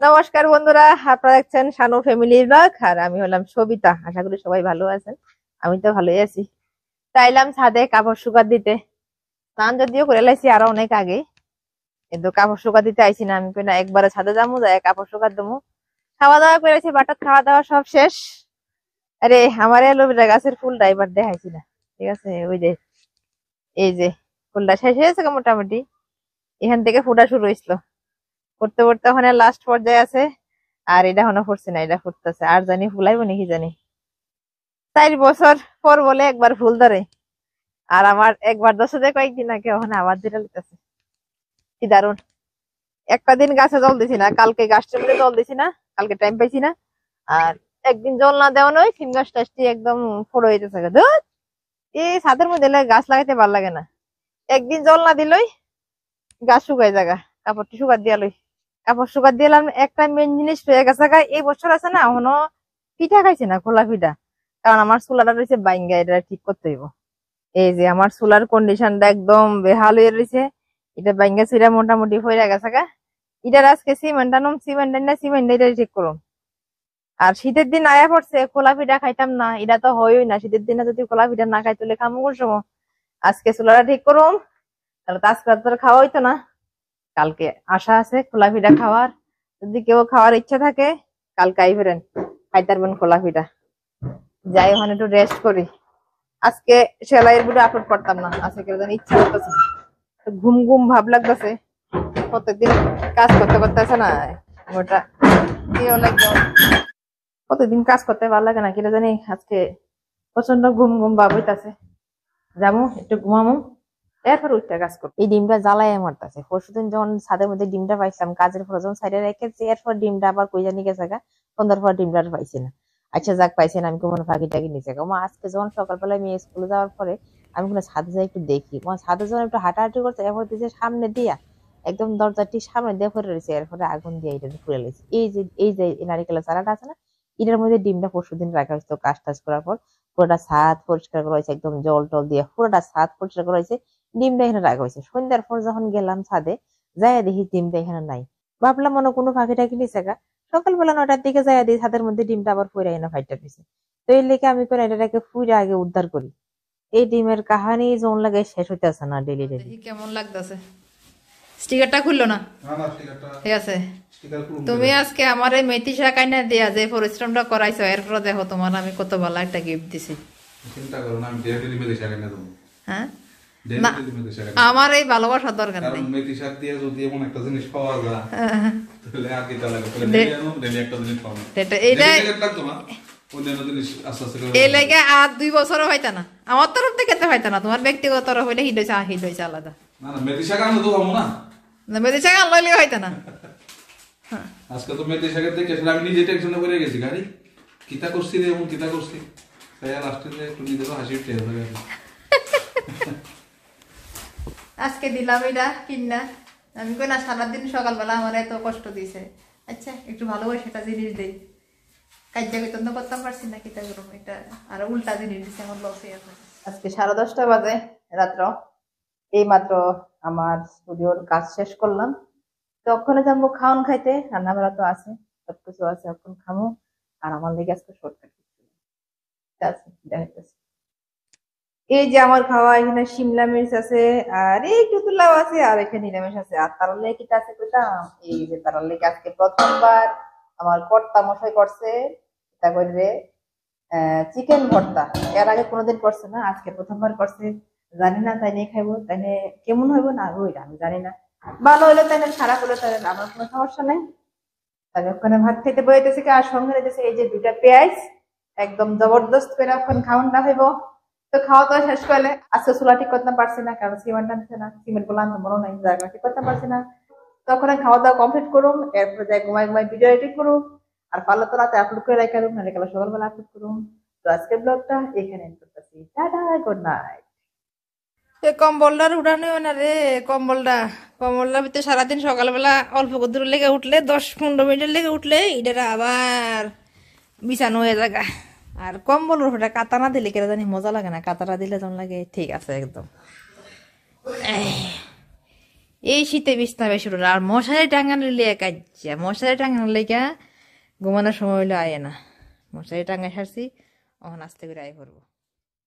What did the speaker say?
নমস্কার বন্ধুরা, আপনারা দেখছেন শানু ফ্যামিলি ব্লগ আর আমি হলাম সবিতা। আশা করি সবাই ভালো আছেন। আমি তো ভালোই আছি। চাইলাম ছাদে কাপড় শুকাত দিতে। স্নান যদিও করে লাইছি আরো অনেক আগে, কিন্তু কাপড় শুকাত দিতে আইছি না। আমি না একবারে ছাদে যাবো, যাই কাপড় শুকাত দেবো। খাওয়া দাওয়া করেছি, বাটার খাওয়া দাওয়া সব শেষ। আরে আমার এলোভেরা গাছের ফুলটা এবার দেখাইছি না, ঠিক আছে? ওই যে এই যে ফুলটা শেষ হয়েছে মোটামুটি, এখান থেকে ফুটা শুরু হয়েছিল। করতে করতে ওখানে লাস্ট পর্যায়ে আছে। আর এটা এখনো ফুটছে না, এটা ফুটতেছে। আর জানি ফুলাইবো নাকি জানি। 4 বছর পর বলে একবার ফুল ধরে। আর আমার একবার দশে কয়েকদিন আগে ওখানে আবার যেটা লিখতেছে, কি দারুন। একটা দিন গাছে জল দিছি না, কালকে গাছটার মধ্যে জল দিছি না, কালকে টাইম পাইছি না। আর একদিন জল না দেওয়া নয়, সিম গাছ টাছটি একদম ফড়ো হইতেছে। ধুর, এই ছাদের মধ্যে গাছ লাগাইতে ভালো লাগে না। একদিন জল না দিলই গাছ শুকাই জায়গা। কাপড়টি শুকাত দিয়া লই, কাপড় শুকাত দিলাম। একটা মেন জিনিস হয়ে গেছে, এই বছর আছে না এখনো পিঠা খাইছে না, খোলা পিঠা। কারণ আমার চুলাটা রয়েছে বাইঙ্গা, এটা ঠিক করতে হইব। এই যে আমার চুলার কন্ডিশনটা একদম বেহাল হয়ে রয়েছে। এটা বাইঙ্গা চুলা মোটামুটি হয়ে গেছে এটার আজকে সিমেন্ট আনুম, সিমেন্ট এটা ঠিক করুম। আর শীতের দিন আয়া পড়ছে, খোলা পিঠা খাইতাম না, এটা তো হয়ই না। শীতের দিনে যদি খোলা পিঠা না খাই তুলে খামু কোন সময়? আজকে চুলাটা ঠিক করুম, তাহলে তো আজকে রাত খাওয়া হইতো না। কালকে আশা আছে খোলা পিঠা খাওয়ার। যদি কেউ খাওয়ার ইচ্ছা থাকে কালকে আইবেন, খাইতারবেন খোলা পিঠা। যাই ওখানে একটু রেস্ট করি। আজকে সেলাইয়ের ভিডিও আপলোড করতাম না, আজকে কেউ যেন ইচ্ছা করতেছে, ঘুম ঘুম ভাব লাগতেছে। প্রত্যেকদিন কাজ করতে করতে আছে না, ওটা কেউ লাগবে। প্রত্যেকদিন কাজ করতে ভালো লাগে না, কেউ জানি আজকে প্রচন্ড ঘুম ঘুম ভাব হইতাছে। যাবো একটু ঘুমামো, এরপর উঠতে কাজ করবো। এই ডিমটা জ্বালাই মারতেছে। পরশুদিন যখন ছাদের মধ্যে ডিমটা পাইছিলাম, কাজের পর যখন সাইডে রেখেছি, এরপর ডিমটা আবার কই জানি গেছে গা। সন্ধ্যার পর ডিমটা আর পাইছি না। আচ্ছা যাক, পাইছি না, আমি কোনো ফাঁকি টাকি নিচে গা। আজকে যখন সকালবেলায় মেয়ে স্কুলে যাওয়ার পরে আমি কোনো ছাদে যাই একটু দেখি, ছাদে যখন একটু হাঁটাহাঁটি করছে, এরপর দিয়েছে সামনে দিয়া একদম দরজাটি সামনে দিয়ে পড়ে রয়েছে। এরপরে আগুন দিয়ে এটা ফুলে লেছে। এই যে নারিকেলের চারাটা আছে না, এটার মধ্যে ডিমটা পরশুদিন রাখা হয়েছে। কাজ টাজ করার পর পুরোটা ছাদ পরিষ্কার করা হয়েছে, একদম জল টল দিয়ে পুরোটা ছাদ পরিষ্কার করা হয়েছে। ডিমটা এখানে রাখা হয়েছে। সন্ধ্যার পর যখন গেলাম ছাদে, যাইয়া দেখি ডিমটা এখানে নাই। ভাবলাম মনে কোনো ফাঁকি টাকি নিছে গা। সকালবেলা 9টার দিকে যাইয়া দিই ছাদের মধ্যে ডিমটা আবার ফুইরা এনে ফাইটা দিছে। তো এই লেগে আমি করে এটাকে ফুইরা আগে উদ্ধার করি। এই ডিমের কাহানি যখন লাগে শেষ হইতেছে না। ডেলি ডেলি কেমন লাগতেছে? স্টিকারটা খুললো না, ঠিক আছে? তুমি আজকে আমার এই মেথি শাক আইনা দিয়া যে পরিশ্রমটা করাইছো, এরপর দেখো তোমার আমি কত ভালো একটা গিফট দিছি। চিন্তা করো না, আমি ডেলি মেথি শাক আইনা দেবো। হ্যাঁ, আমার এই ভালোবাসা দরকার নেই। মেথি শাক দিয়ে যদি এমন একটা জিনিস পাওয়া যায় তাহলে আর কি লাগে? ডেলি একটা জিনিস পাওয়া এটা এইটা লাগতো না। এই লাগে আর 2 বছরও হইতা না। আমার তরফ থেকে তো হইতা না, তোমার ব্যক্তিগত তরফ হইলে হিট হইছে আলাদা। না না, মেথি শাক আনলে তো পাবো না। না, মেথি শাক আনলে হইতা না। আজকে তো মেথি শাকের দেখে আমি নিজে টেনশনে পড়ে গেছি। গাড়ি কিতা করছি রে, এমন কিতা করছি, তাই লাস্টে একটু নিজেরও হাসি উঠে গেল। আজকে দিলাম এটা কিনা, আমি কই না সারাদিন সকালবেলা আমার এত কষ্ট দিছে। আচ্ছা একটু ভালোবাসে একটা জিনিস দেই, কাজটা বেতন করতাম পারছি না, কিতা করবো, এটা আর উল্টা জিনিস দিচ্ছে, আমার লস হয়ে আছে। আজকে 10:30 বাজে রাত্র। এই মাত্র আমার স্টুডিওর কাজ শেষ করলাম। তো ওখানে যাবো খাওয়ান খাইতে, রান্না বেড়া তো আছে, সবকিছু আছে, এখন খামো। আর আমার লেগে আজকে শর্টকাট আছে, দেখাইতেছি। এই যে আমার খাওয়া, এখানে শিমলা মির্চ আছে, আর একটু তুলাও আছে, আর এখানে নিরামিষ আছে। আর তার লেগে কিটা আছে কইতাম, এই যে তার লেগে আজকে প্রথমবার আমার কর্তা মশাই করছে এটা করে চিকেন ভর্তা। এর আগে কোনোদিন করছে না, আজকে প্রথমবার করছে। জানি না তাই নিয়ে খাইবো, তাই কেমন হইব না হইলে আমি জানি না। ভালো হইলে তাই খারাপ হলে তাই আমার কোনো সমস্যা নেই। তাই ওখানে ভাত খেতে বইতেছে, আর সঙ্গে রয়েছে এই যে 2টা পেঁয়াজ, একদম জবরদস্ত করে এখন খাওয়ান না হইব। তো খাওয়া দাওয়া শেষ করলে আজকে চুলা ঠিক করতে পারছি না, কারণ সিমেন্ট আনছে না, সিমেন্ট গুলো আনতে মনে নাই, জায়গা ঠিক করতে পারছি না। তখন খাওয়া দাওয়া কমপ্লিট করুম, এরপরে যাই ঘুমাই ঘুমাই ভিডিও এডিট করুম। আর পারলে তো রাতে আপলোড করে রাখা নাহলে কাল সকালবেলা আপলোড করুম। তো আজকের ব্লগটা এখানে এন্ড করতেছি। Tata, good night. কম্বলটার উঠানো না রে, কম্বলটার ভিতরে সারাদিন সকালবেলা অল্প দূরের লেগে উঠলে 10-15 মিনিটের লেগে উঠলে এটা আবার বিছানো হয়ে জায়গা। আর কম্বল ওটা কাতা না দিলে কেন জানি মজা লাগে না, কাতাটা দিলে যেমন লাগে ঠিক আছে একদম। এই শীতে বিছনা বেশি উঠো না। আর মশারি টাঙানোর লিয়ে কাজ্জা, মশারি টাঙানোর লেগা ঘুমানোর সময় হইলে আয় না। মশারি টাঙাই সারছি, এখন আস্তে করে আয় করবো।